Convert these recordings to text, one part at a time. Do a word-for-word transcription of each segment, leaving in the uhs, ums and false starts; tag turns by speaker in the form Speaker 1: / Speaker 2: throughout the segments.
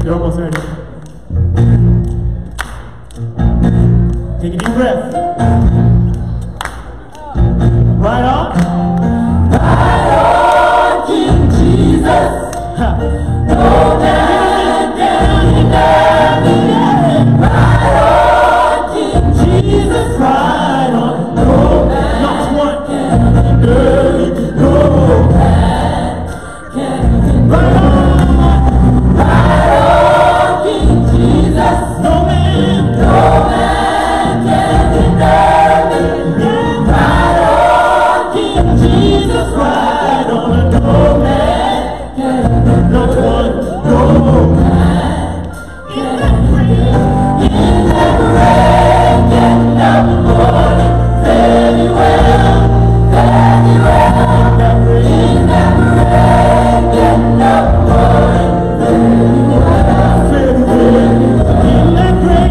Speaker 1: You're almost ready. Take a deep breath. Right on.
Speaker 2: Right on, King Jesus.
Speaker 1: Ha.
Speaker 2: No man can deny me. Right on, King Jesus.
Speaker 1: Right on.
Speaker 2: No man
Speaker 1: Not one.
Speaker 2: can deny me. No man can deny me.
Speaker 1: Right on.
Speaker 2: Right on, King Jesus.
Speaker 1: No man.
Speaker 2: No man can deny me. Right on, King Jesus. Right on, no man can deny me.
Speaker 1: Not one.
Speaker 2: No man can deny me. In the break and the morning, very well, very well. In the break and the morning, very well, very well.
Speaker 1: In that great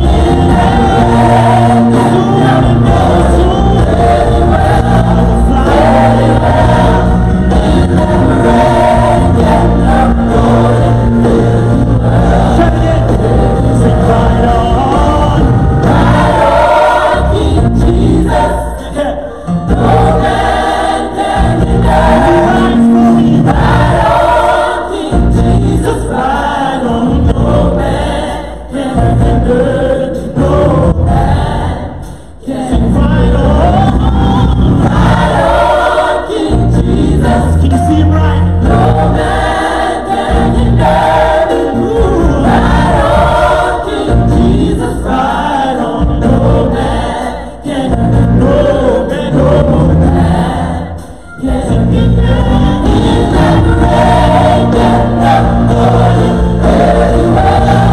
Speaker 2: Very well.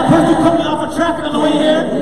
Speaker 1: Person coming off of traffic on the way here.